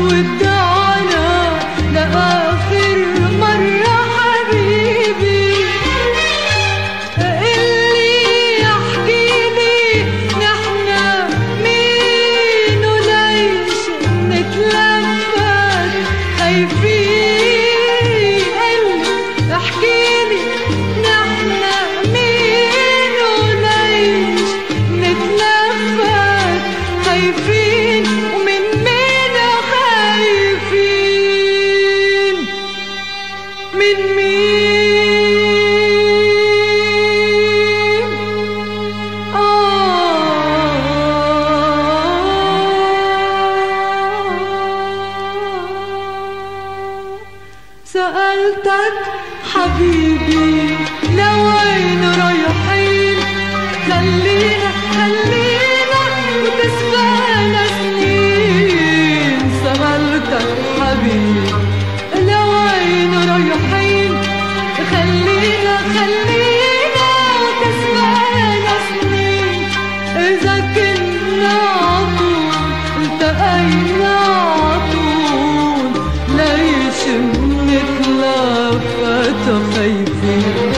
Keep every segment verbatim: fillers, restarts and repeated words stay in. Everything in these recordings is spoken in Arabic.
ودعنا لآخر مرة حبيبي، اللي يحكيلي نحنا مين وليش نتلفت خايفين، اللي احكيلي نحنا مين وليش نتلفت خايفين، ومن مين خايفين، من مين؟ آه سألتك حبيبي لوين رايحين، خلينا خلينا وتسبقنا سنين، سألتك حبيبي لوين رايحين، خلينا خلينا وتسبقنا سنين، إذا كنا عطول التقينا عطول ليش منتلفت خايفين.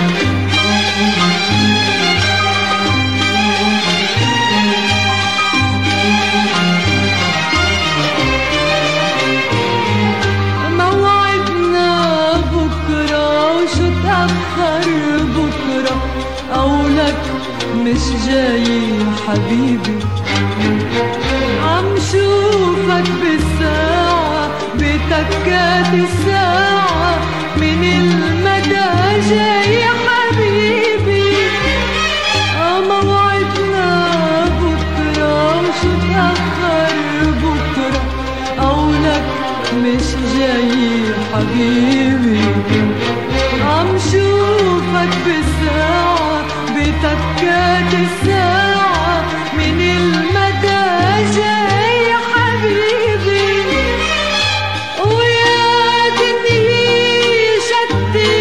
موعدنا بكرة وشو تأخر بكرة، قولك مش جاي حبيبي، عم شوفك بالساعة بتكات الساعة من المدى جاي حبيبي، موعدنا بكرة وشو تأخر بكرة، قولك مش جاي حبيبي، عم شوفك بالساعة بتكات الساعة من المدى جاي حبيبي، ويا دنيا شتي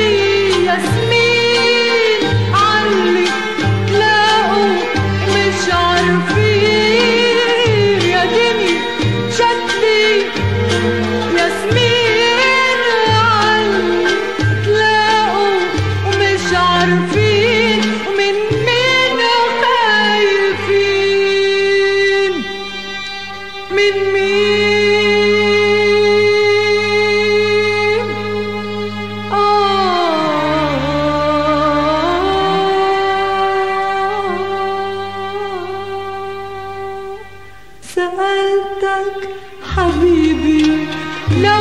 ياسمين علي تلاقوا مش عارفين، يا دنيا شتي ياسمين علي تلاقوا ومش عارفين، ومن مين خايفين، من مين؟ آه سألتك حبيبي لو